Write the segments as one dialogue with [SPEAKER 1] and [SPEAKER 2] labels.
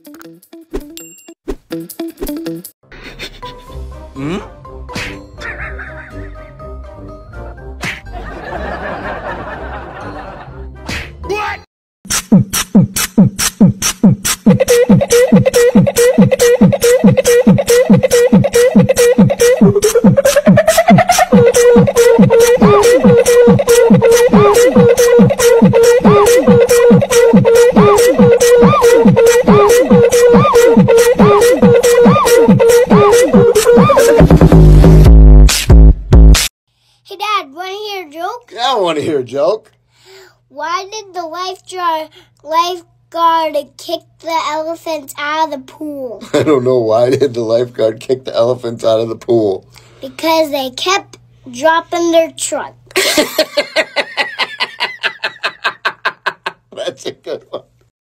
[SPEAKER 1] 嗯？
[SPEAKER 2] Hey, Dad, want to hear a joke?
[SPEAKER 1] Yeah, I want to hear a joke.
[SPEAKER 2] Why did the lifeguard kick the elephants out of the pool?
[SPEAKER 1] I don't know. Why did the lifeguard kick the elephants out of the pool?
[SPEAKER 2] Because they kept dropping their trunk.
[SPEAKER 1] That's a good one.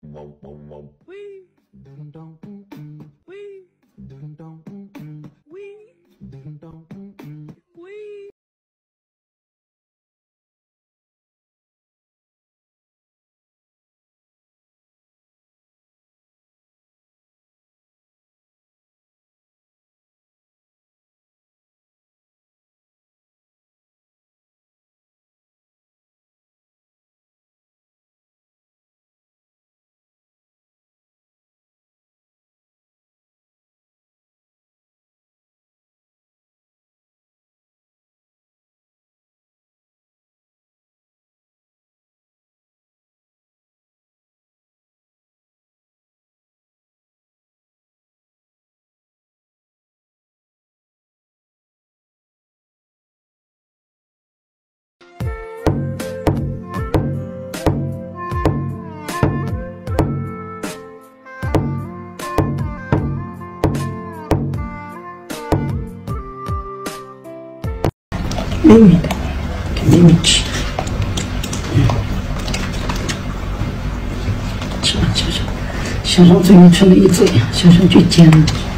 [SPEAKER 3] 给妹妹吃。吃吧，小声，小声嘴里吃了一嘴，小声去尖了。